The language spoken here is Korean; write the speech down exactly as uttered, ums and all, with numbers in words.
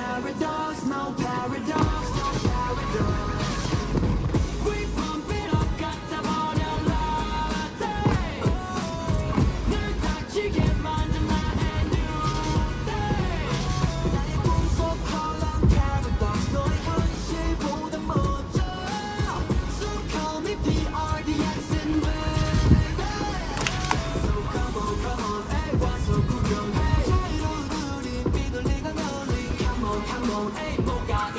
paradox, no paradox, no paradox. We pump it up, 갖다 버려 latte. 늘 닥치게 만든 나의 new day. 나의 꿈속 컬러 paradox, 너의 현실보다 먼저. So call me P R D X N baby. So come on, come on, hey, 와서 구경해. 자유로운 우리 비둘리가 널리. Come on, come on, hey, 뭐가